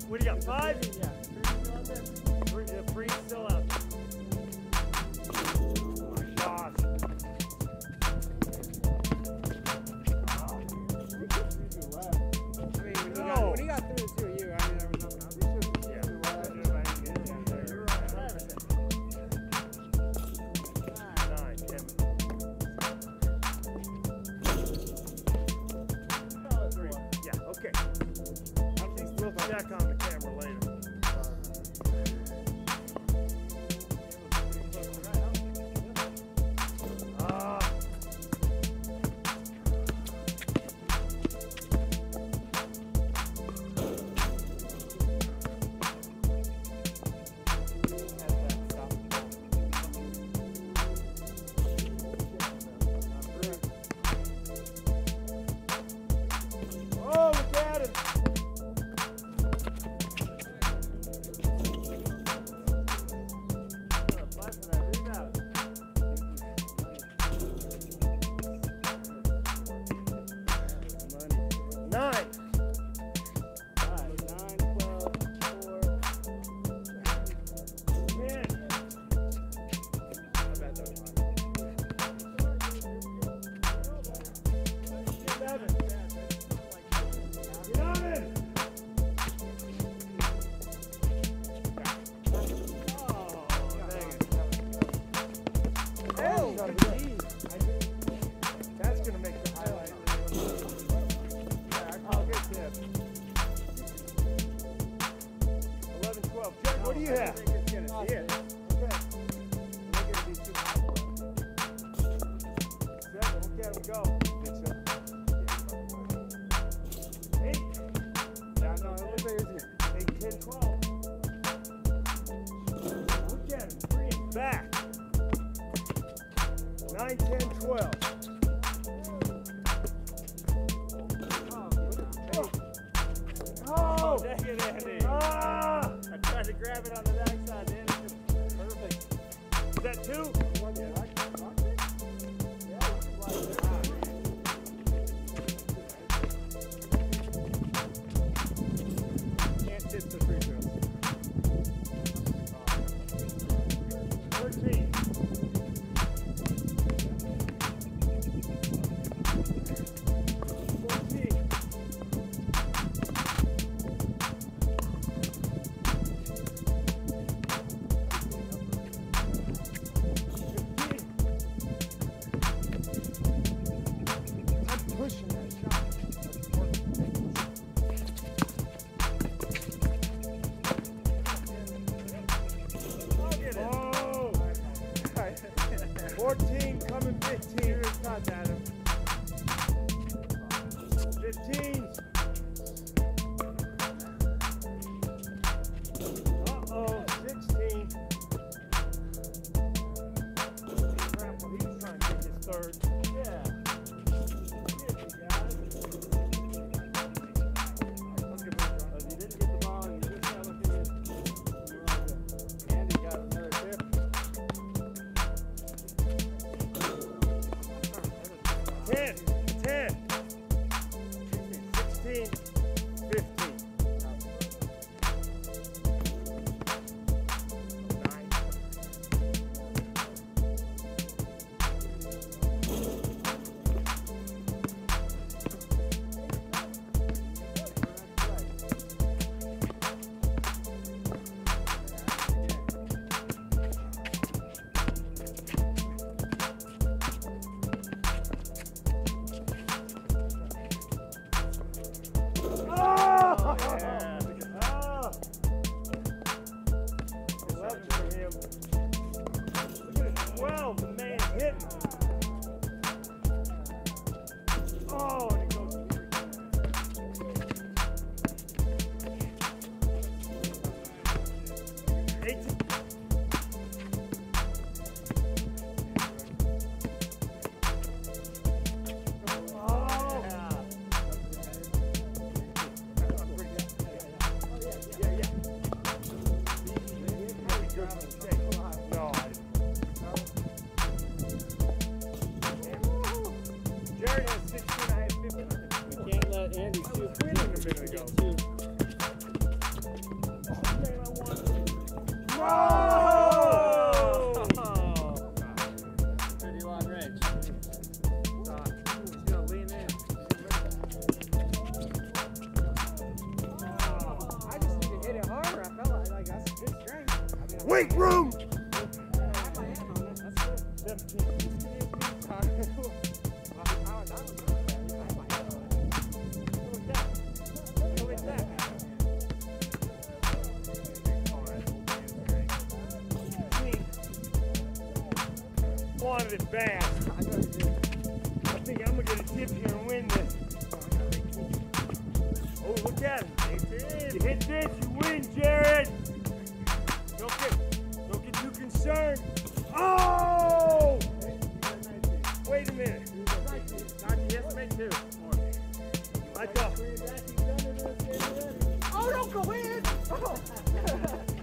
What do you got, 5? Yeah. Three still out. Oh my gosh. When he got through the 2 of you, I mean, there was nothing else. Yeah. You're right. 9, 10. 3. Yeah, okay. At least we'll check on the camera later. Oh, look at him! Fight for that rebound. 9. 9, 12, 4. 10. I bet that was mine. 11. Get on it! Oh, that's going to make the highlight. I'll get there. 11, 12. Jack, what do you have? It's gonna see it. Okay. They're going to be too high for us. 7, look at him go. 8. Yeah, no, it looks like it's good. 8, 10, 12. Look at him. 3 and back. 9, 10, 12. Oh, dang it, Andy. Ah! I tried to grab it on the backside, Andy. Perfect. Is that 2? Can't hit the free throws. 13. 14. 15. I'm pushing that shot. Oh! 14 coming 15. Here's touch, Adam. 15. Uh-oh, 16. He's trying to take his third. Yeah. He didn't get the ball, and he just got looking at Andy got another tip. 10, 10, 16, 15. 9. Oh! Yeah. Oh! 11 for him. Look at it, 12, the man hitting. Oh, and it goes. 18. Oh! No, I didn't. Jared has 16, I had 15. We can't let Andy shoot. I was winning a minute ago. Weight room! 17. Wanted it bad. I think I'm gonna get a tip here and win this. Oh, look at him. You hit this, you win, Jared. Don't get too concerned. Oh! Wait a minute. Yes, make two. I thought. Oh, don't go in! Oh.